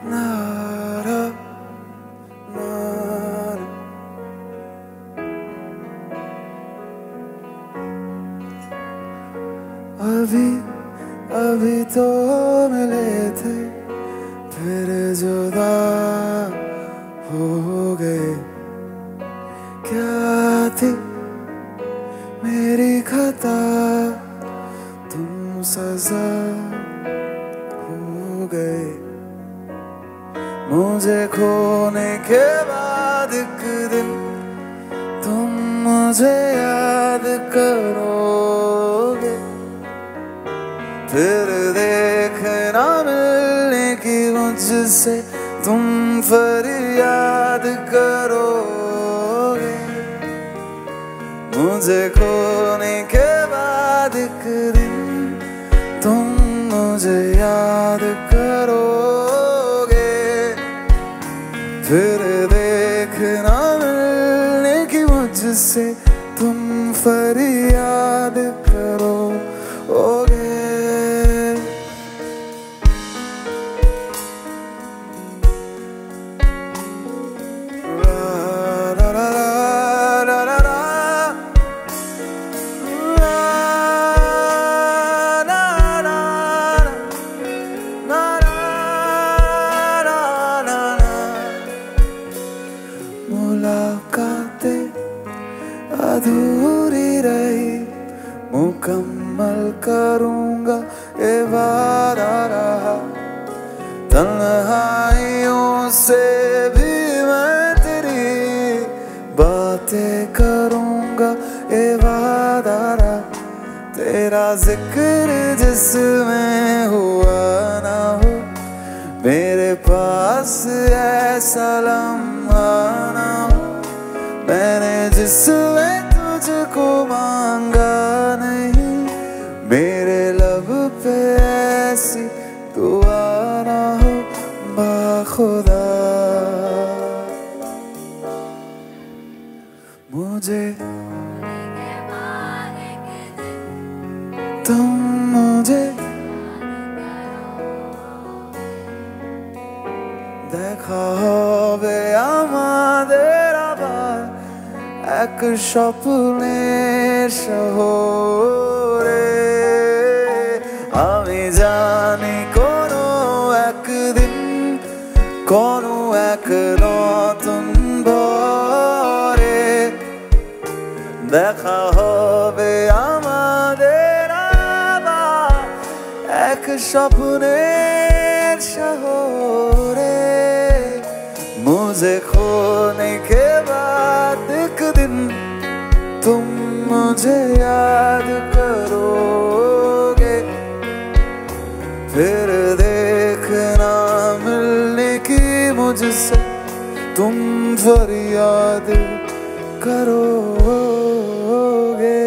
नारा नारा अभी अभी तो मिले थे फिर जुदा हो गए क्या थी मेरी खता तुम सजा हो गए मुझे खोने के बाद एक दिन तुम मुझे याद करोगे फिर देखना मिलने की मुझसे तुम फरियाद करोगे मुझे खोने के बाद एक दिन तुम मुझे याद करोगे फिर देखना मिलने की मुझसे तुम फरियाद करोगे अधूरी रही मुकम्मल करूँगा ये वादा रहा तन्हाइयों से भी मैं तेरी बातें करूँगा ये वादा रहा तेरा जिक्र जिसमें हुआ ना हो मेरे पास ऐसा लम्हा ना हो मैंने जिसमें तुझको मांगा नहीं मेरे लब पे ऐसी दुआ ना हो बाखुदा मुझे तुम मुझे দেখা হবে আমাদের আবার এক স্বপ্নের শহরে আমি জানি কোনো একদিন কোনো এক নতুন ভোরে দেখা হবে আমাদের আবার এক স্বপ্নের শহরে मुझे खोने के बाद एक दिन तुम मुझे याद करोगे फिर देखना मिलने की मुझसे तुम फरियाद करोगे